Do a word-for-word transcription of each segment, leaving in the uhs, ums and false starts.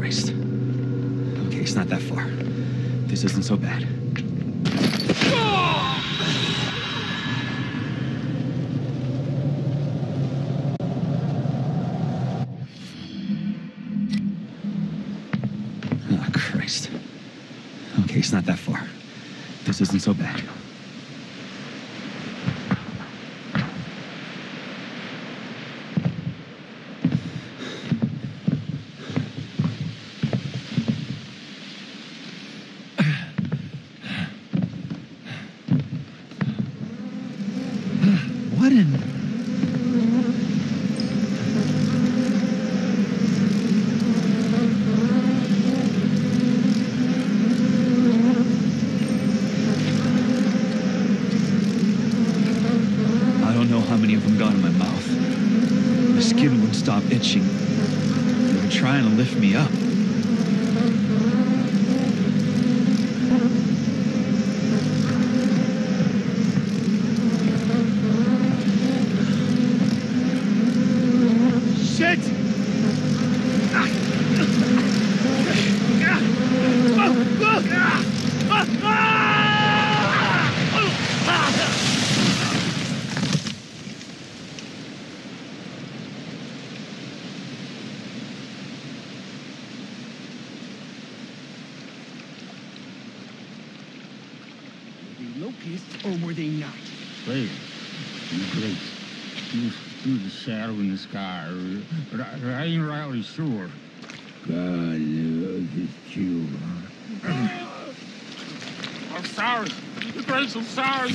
Christ. Okay, it's not that far. This isn't so bad. Oh, Christ. Okay, it's not that far. This isn't so bad. What in... I don't know how many of them got in my mouth. My skin wouldn't stop itching. They were trying to lift me up. Locusts, or were they not? Wait, you great. You through the shadow in the sky, but I, I ain't rightly sure. God knows it's you. I'm sorry. The grace, I'm sorry.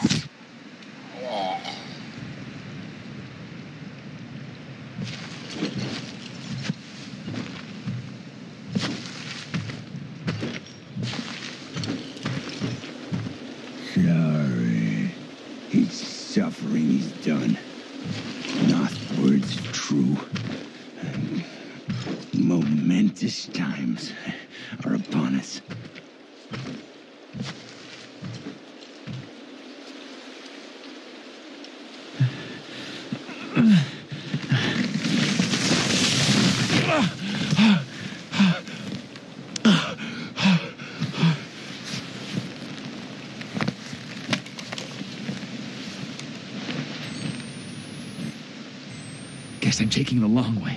Sorry. His suffering is done. Northward's true. Momentous times are upon us. Guess I'm taking the long way.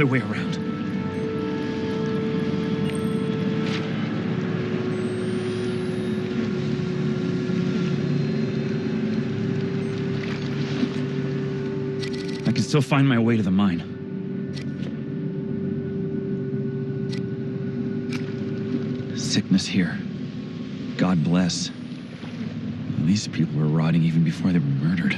other way around. I can still find my way to the mine. Sickness here. God bless. These people were rotting even before they were murdered.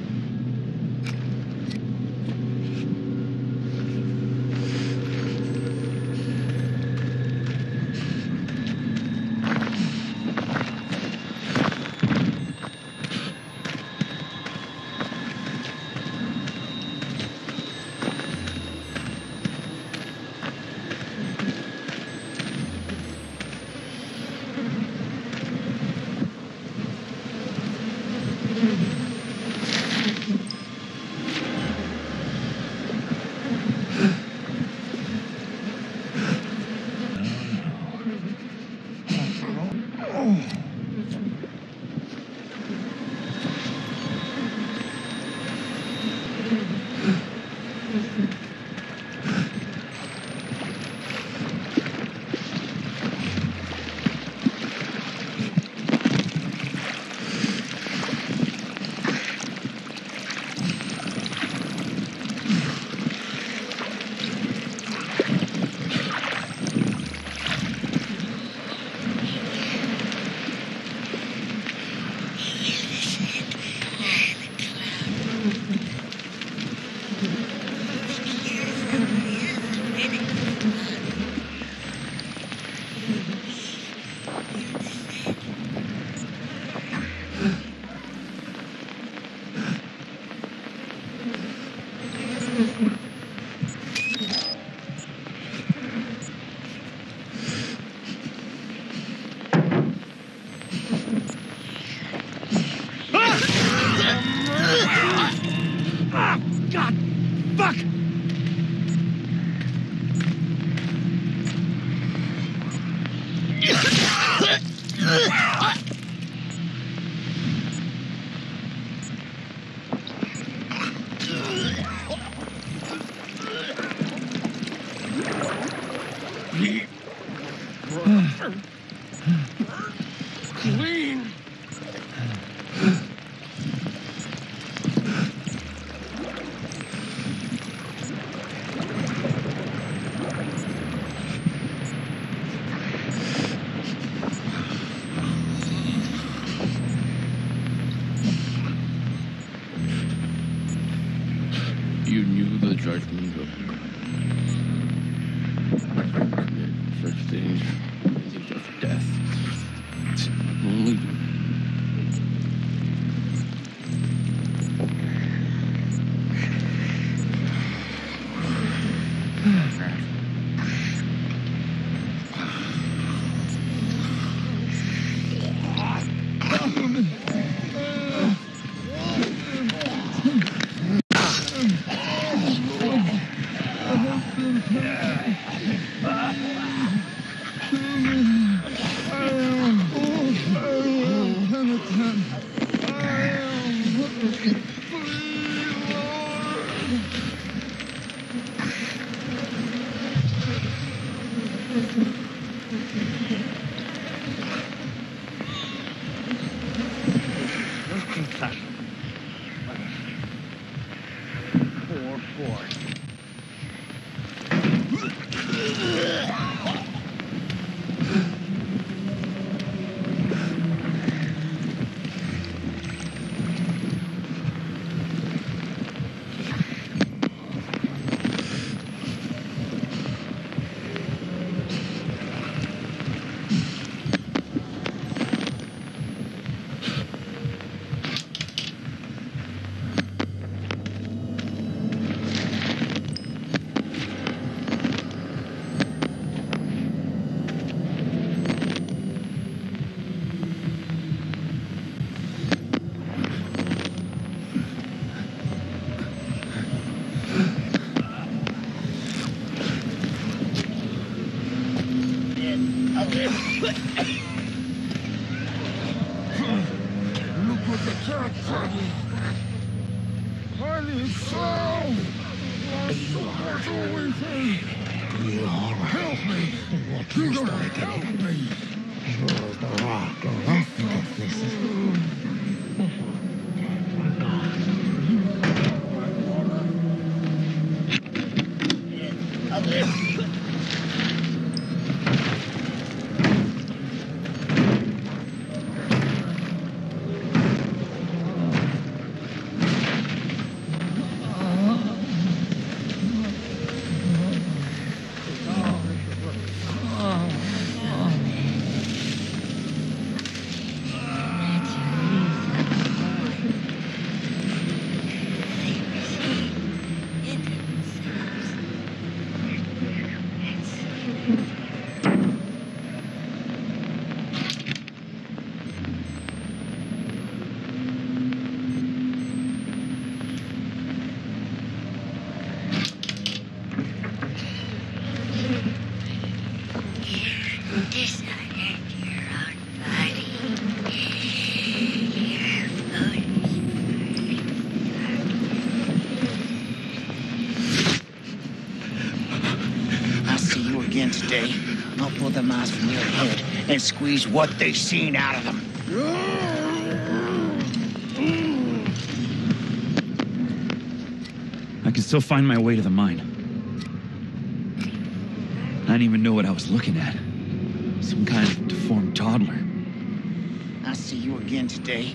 Clean. You knew the judgment of such things as of death. Only Poor boy. Look what the cat did. Honey, so. Help me! You gotta help me! Today, I'll pull the mask from your head and squeeze what they seen out of them. I can still find my way to the mine. I didn't even know what I was looking at. Some kind of deformed toddler. I'll see you again today.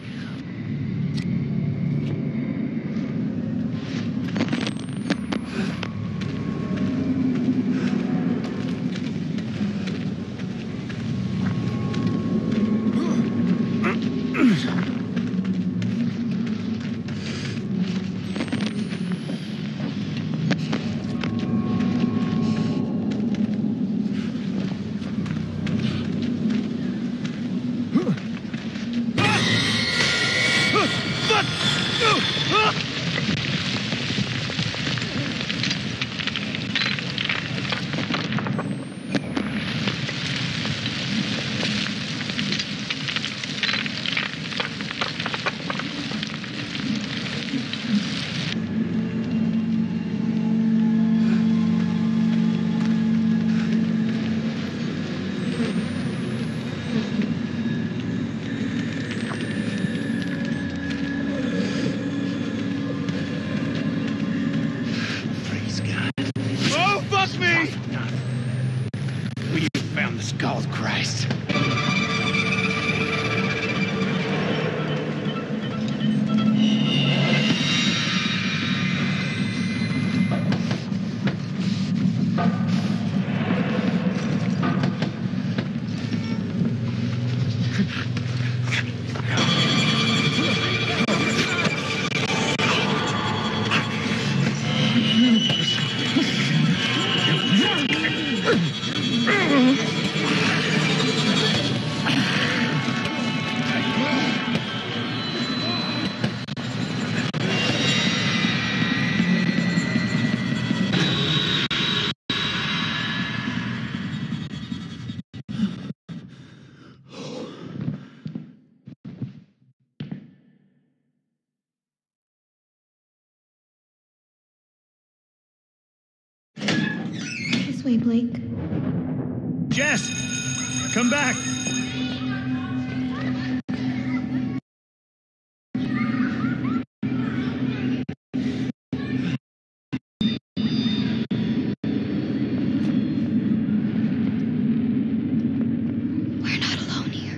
Skull Christ. This way, Blake. Jess! Come back! We're not alone here.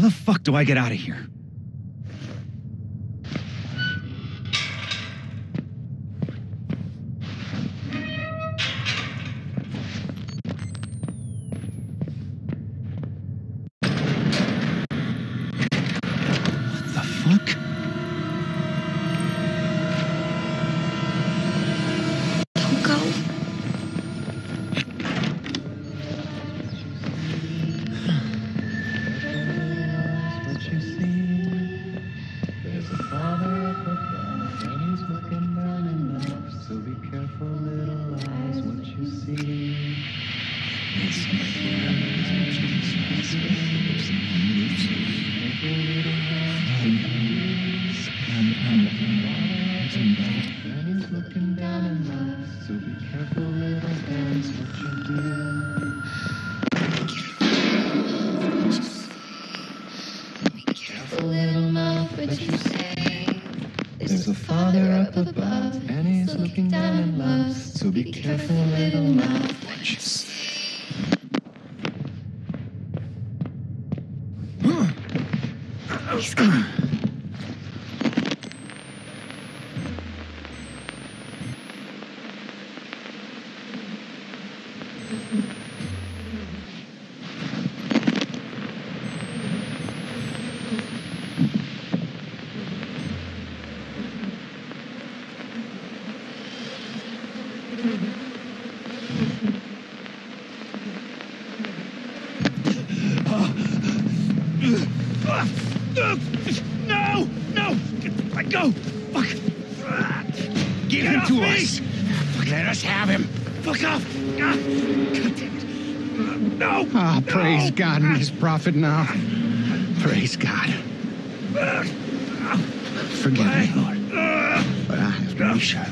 How the fuck do I get out of here? What the fuck? Don't go. There's a Father up above, and He's looking down in love. So be careful, little mouth, what you say. He's coming. No! No! Let go! Fuck! Give him to us! Let us have him! Fuck off! God damn it! No! Ah, praise God and His prophet now. Praise God. Forgive me, Lord. But I have to be sure.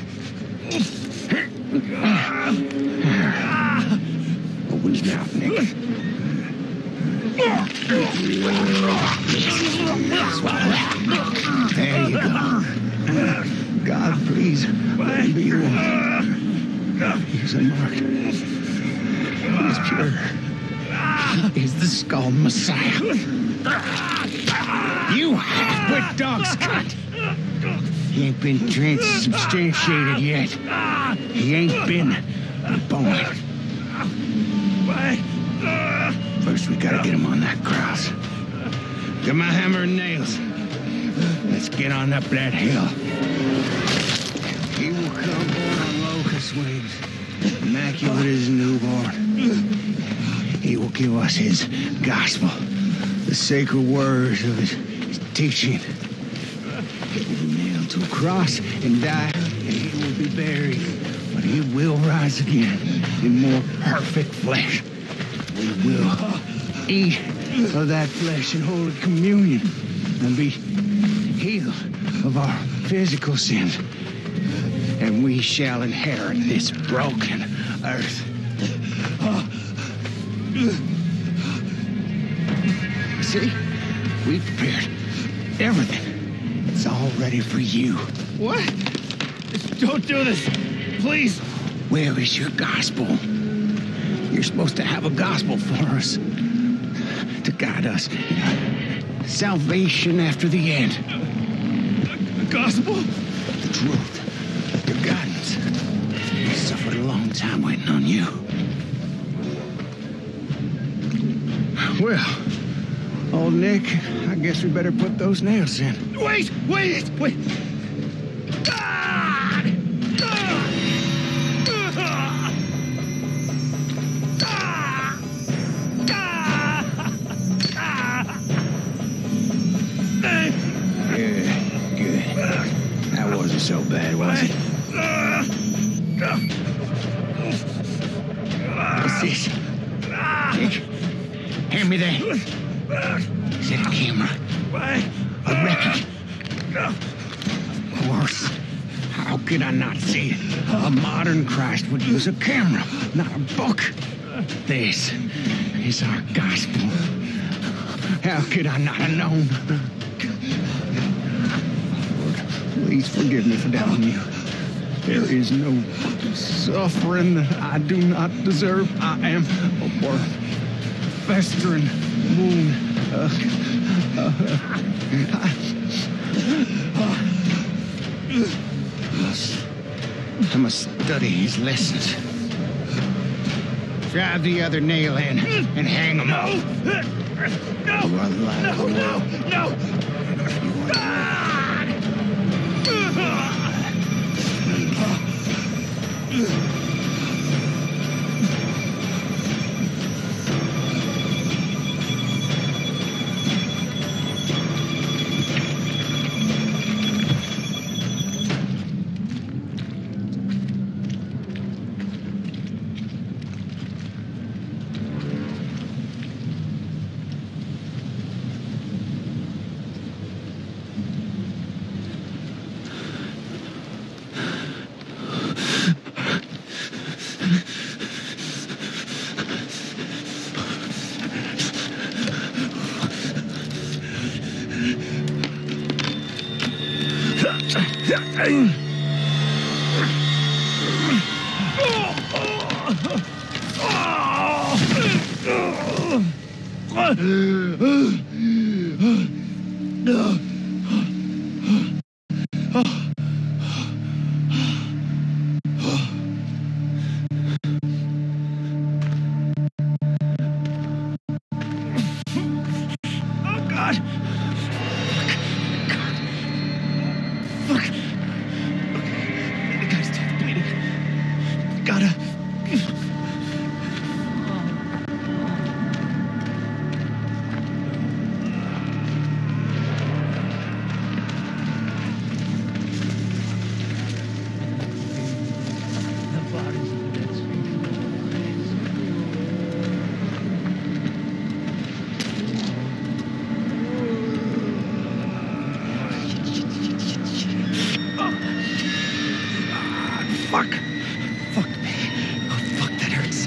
Open his mouth, Nick. There you go. God, please, let him be the one. He's unmarked. He's pure. He is the Skull Messiah. You half-wit dog's cunt. He ain't been transubstantiated yet. He ain't been born. First, we gotta get him on that cross. Get my hammer and nails. Let's get on up that hill. He will come born on locust wings, immaculate as a newborn. He will give us his gospel, the sacred words of his, his teaching. He will be nailed to a cross and die, and he will be buried. But he will rise again in more perfect flesh. We will eat of that flesh in holy communion and be healed of our physical sins. And we shall inherit this broken earth. See? We prepared everything. It's all ready for you. What? Don't do this! Please! Where is your gospel? You're supposed to have a gospel for us. To guide us. Salvation after the end. The gospel? The truth. Your guidance. We suffered a long time waiting on you. Well, old Nick, I guess we better put those nails in. Wait! Wait! Wait! Ah! Ah! Good, good. That wasn't so bad, was it? What's this? Nick, hand me that. Is that a camera? A record? Of course. How could I not see it? A modern Christ would use a camera, not a book. This is our gospel. How could I not have known? Lord, please forgive me for doubting you. There is no suffering that I do not deserve. I am a worm, festering wound I must study his lessons. Drive the other nail in and hang him up. No! You unlock No, the no, world. no! You unlock Ah! Oh, God! Fuck! Okay, I gotta stop the bleeding. Gotta... Fuck! Fuck me. Oh, fuck, that hurts.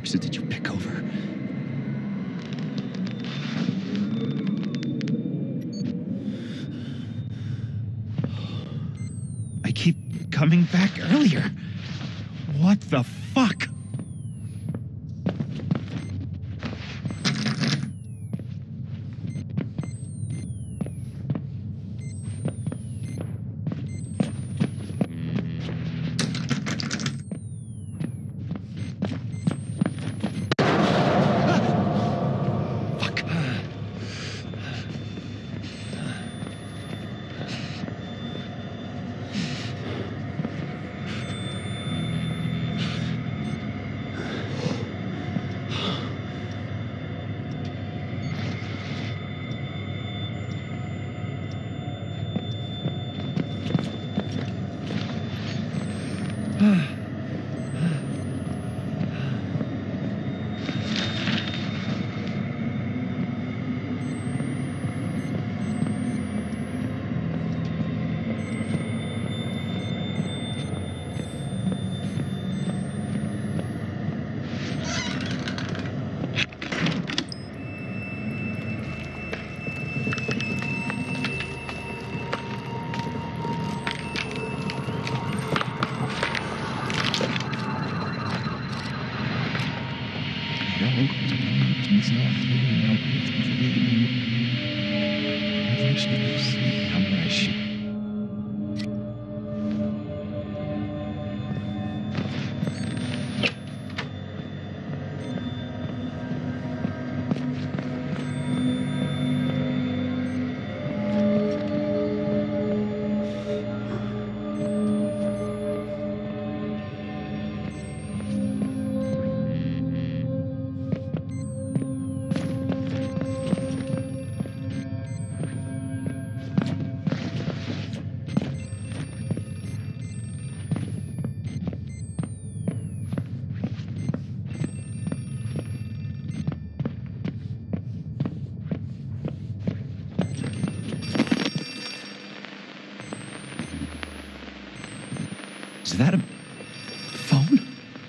corpses did you pick over? I keep coming back earlier. What the fuck? Is that a phone?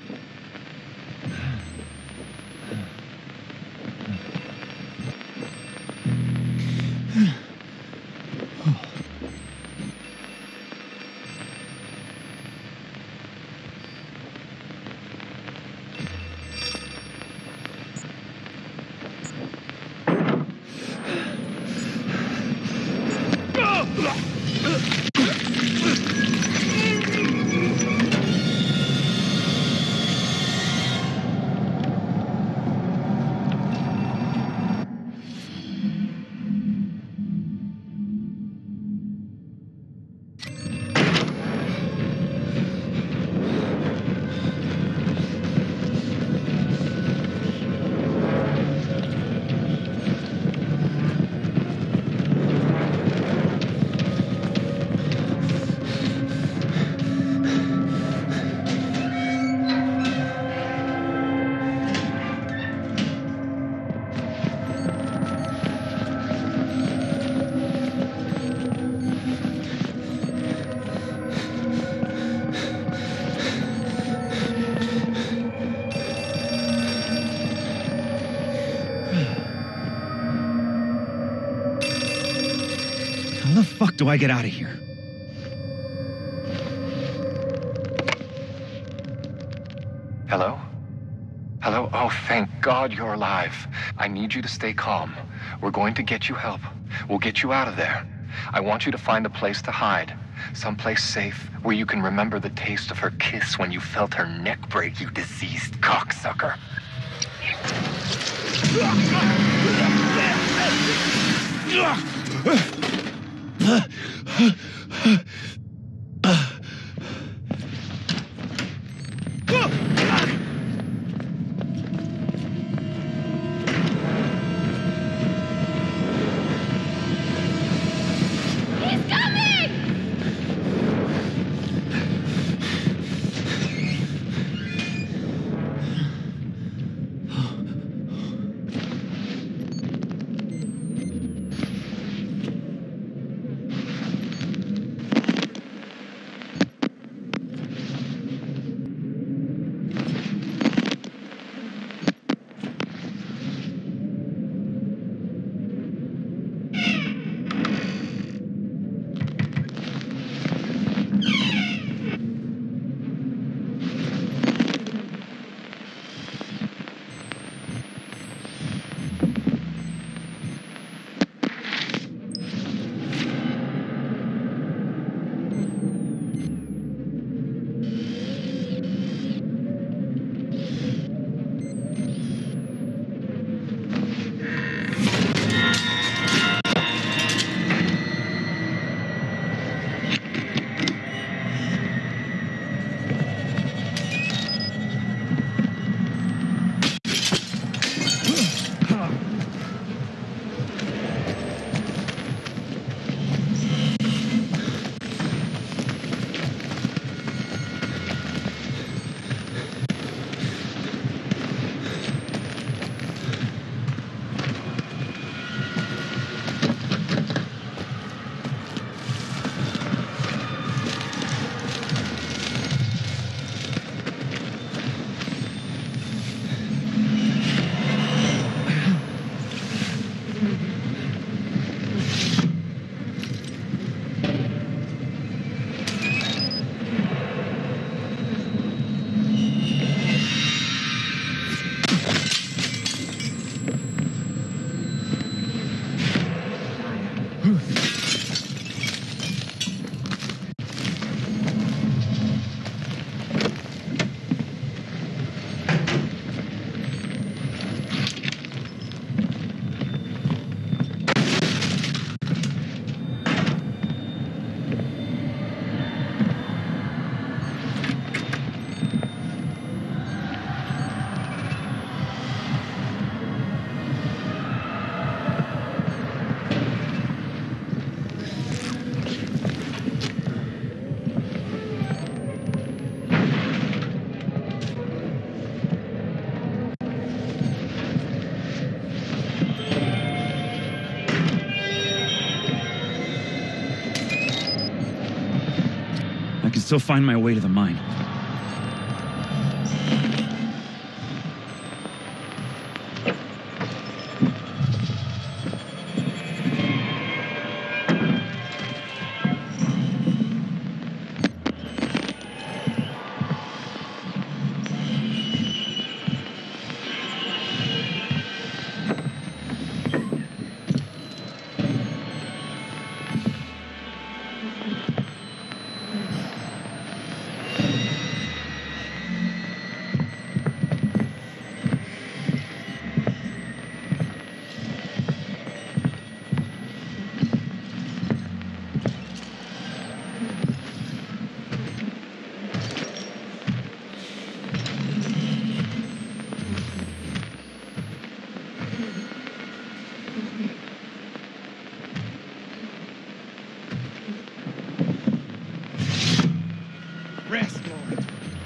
How the fuck do I get out of here? Hello? Hello? Oh, thank God you're alive. I need you to stay calm. We're going to get you help. We'll get you out of there. I want you to find a place to hide. Someplace safe where you can remember the taste of her kiss when you felt her neck break, you diseased cocksucker. can still find my way to the mine. Rest, Lord.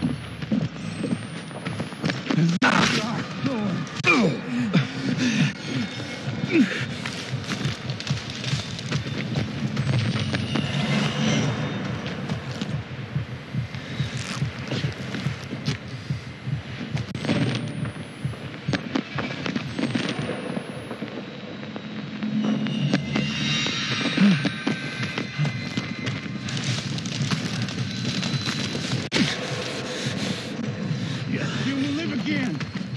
You will live again.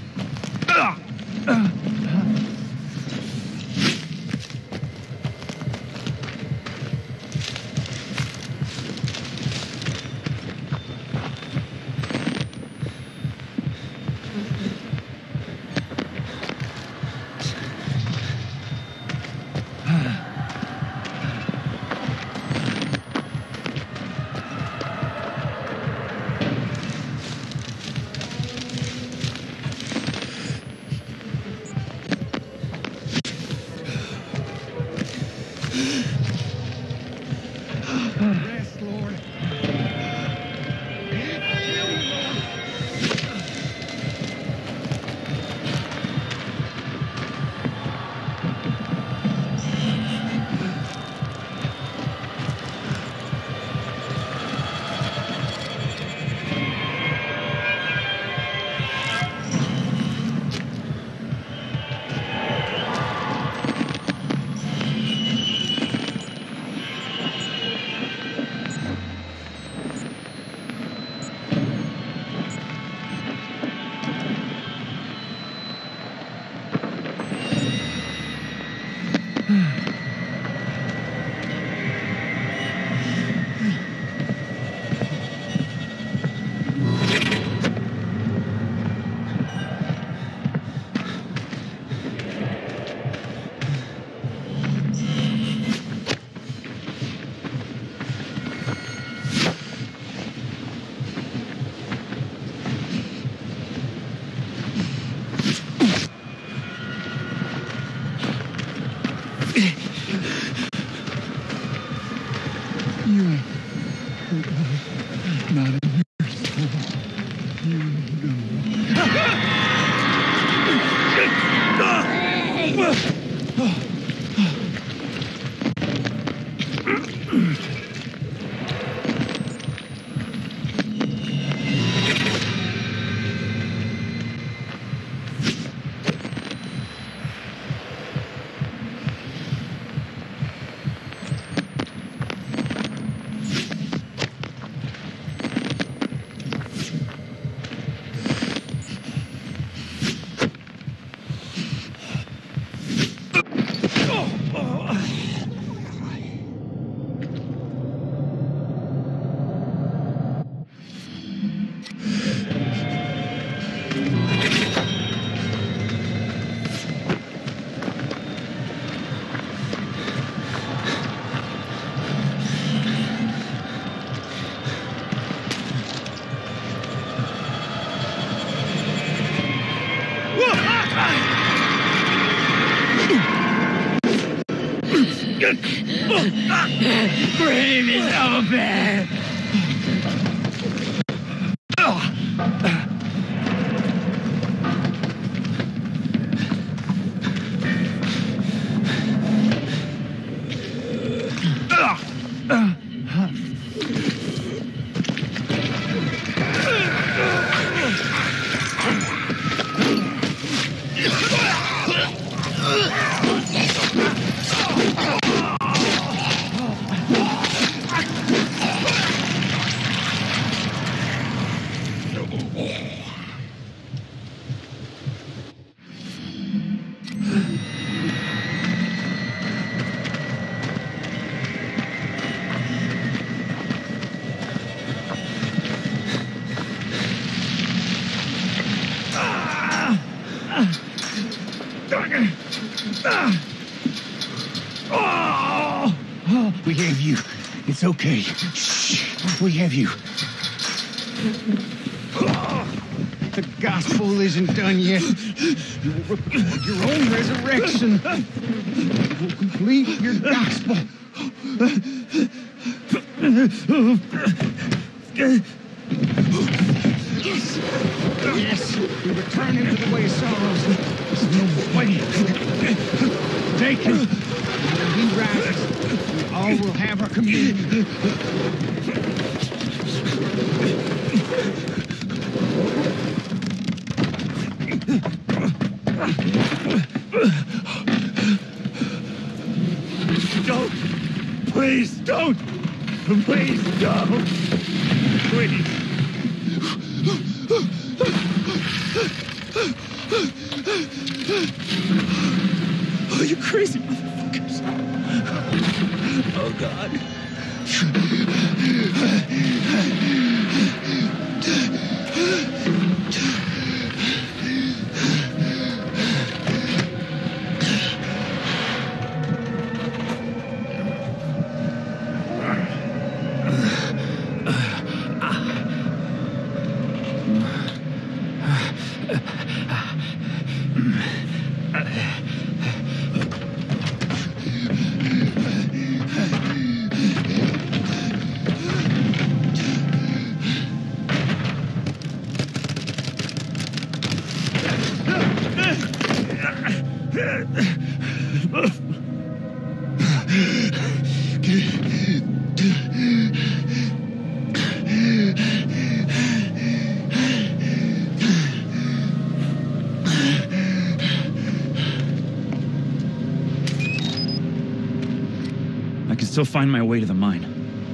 Rest, Lord. You not in your soul. You Grave is open! We have you. It's okay. Shh. We have you. The gospel isn't done yet. You will record your own resurrection. You will complete your gospel. Yes. Yes. We return into the way of sorrows. There's no way. Take him. When he rises, we all will have our communion. Don't! Please don't! Please don't! Please! Oh, you crazy motherfuckers! Oh, God. I can still find my way to the mine.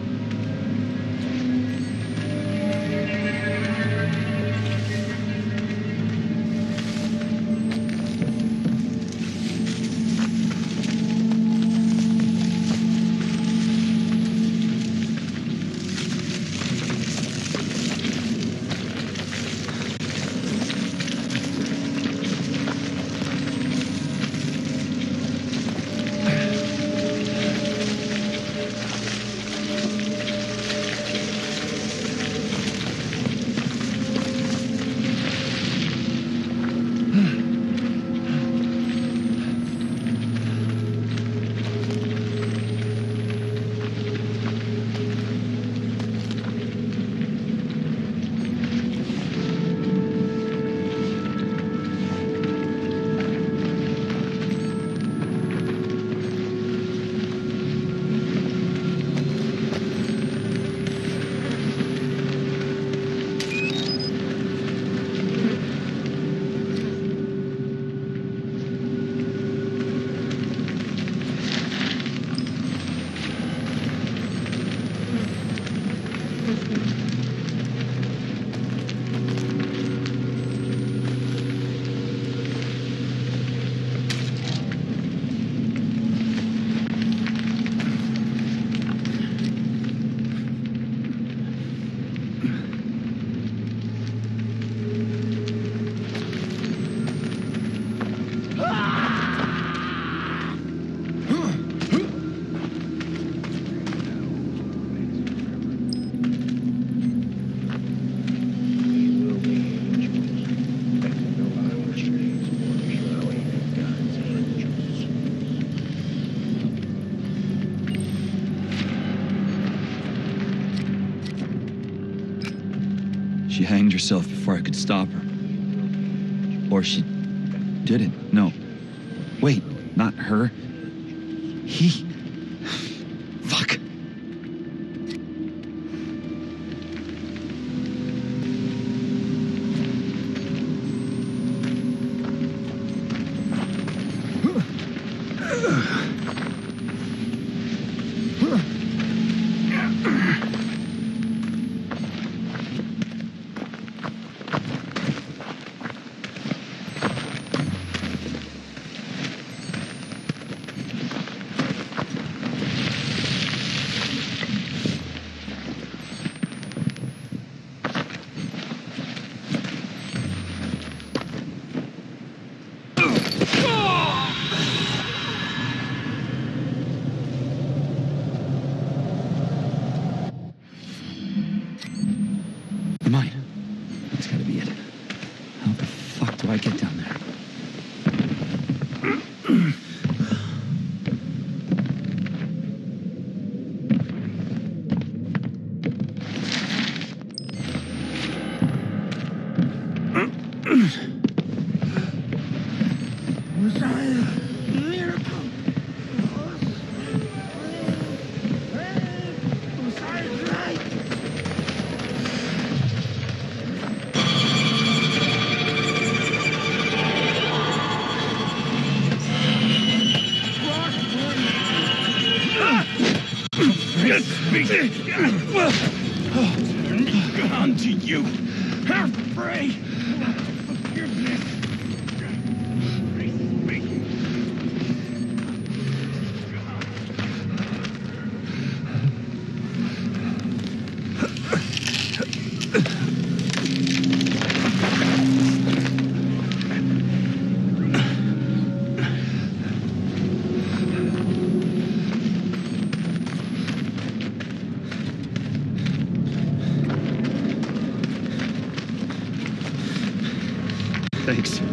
She hanged herself before I could stop her. Or she didn't. No. Wait, not her. He... Fuck. On to you, half-breed. Forgiveness. Thanks.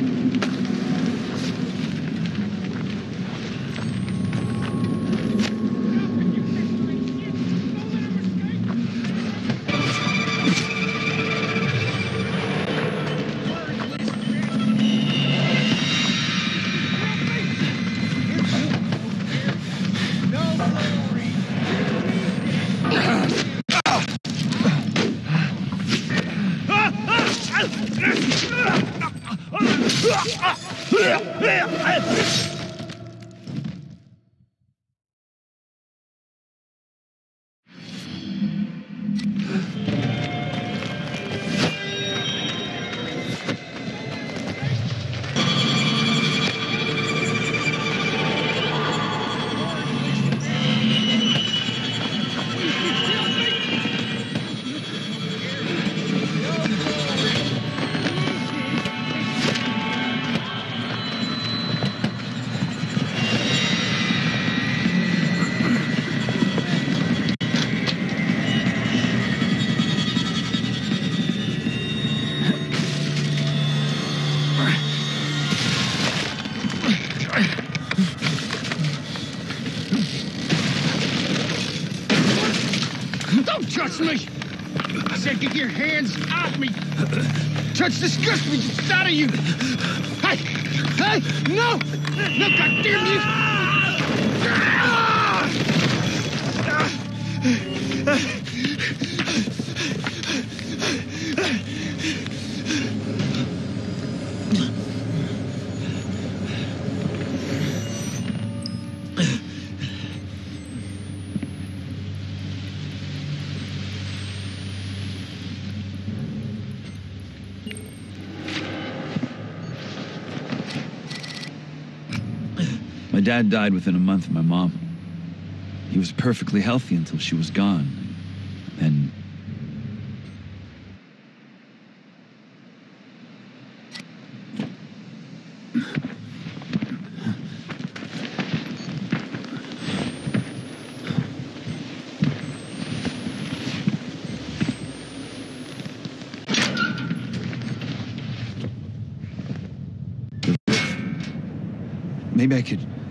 Don't touch me! I said get your hands off me! Touch disgusts me just out of you! Hey! Hey! No! No, goddamn you! My dad died within a month of my mom. He was perfectly healthy until she was gone. And maybe I could